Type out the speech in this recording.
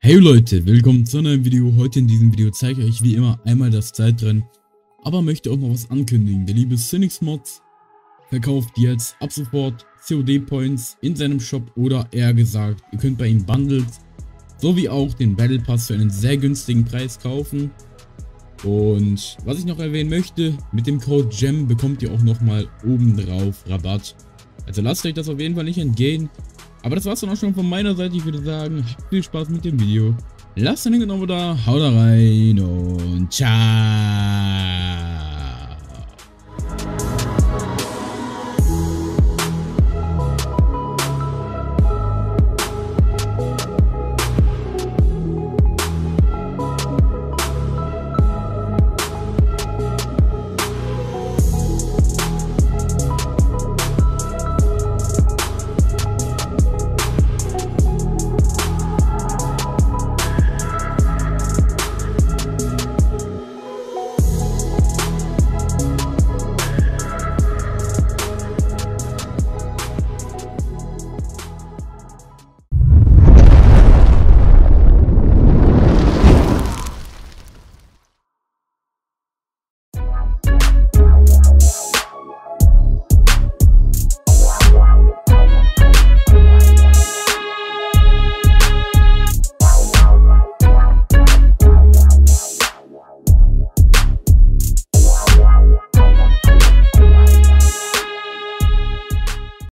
Hey Leute, willkommen zu einem Video. Heute in diesem Video zeige ich euch wie immer einmal das Zeitrennen, aber möchte auch noch was ankündigen. Der liebe CynicsMods verkauft jetzt ab sofort COD-Points in seinem Shop oder eher gesagt, ihr könnt bei ihm Bundles sowie auch den Battle Pass für einen sehr günstigen Preis kaufen. Und was ich noch erwähnen möchte, mit dem Code GEM bekommt ihr auch nochmal obendrauf Rabatt. Also lasst euch das auf jeden Fall nicht entgehen. Aber das war's dann auch schon von meiner Seite. Ich würde sagen, habt viel Spaß mit dem Video. Lasst einen Like da, haut da rein und ciao.